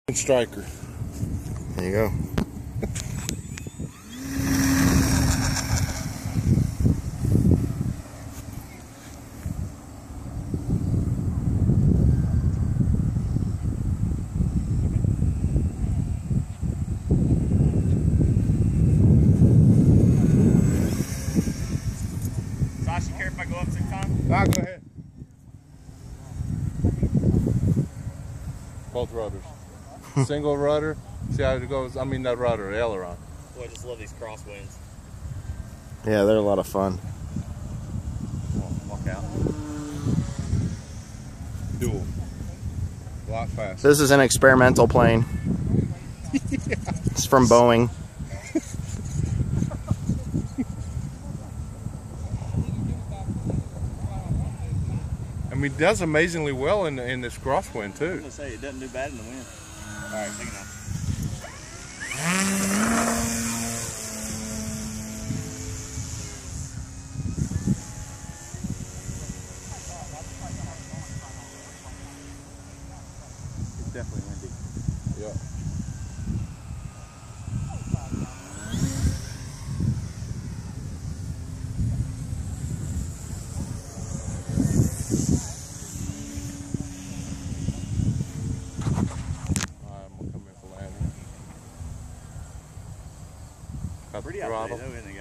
Stryker. There you go. Josh, you care if I go up 6 times? Go ahead. Both rudders. Single rudder. See how it goes? I mean, that rudder, aileron. Boy, I just love these crosswinds. Yeah, they're a lot of fun. Walk out. Dual. A lot faster. This is an experimental plane. It's from Boeing. I mean, it does amazingly well in this crosswind too. I was gonna say it doesn't do bad in the wind. All right, take it out. It's definitely windy. Yeah. Pretty out there though, isn't it?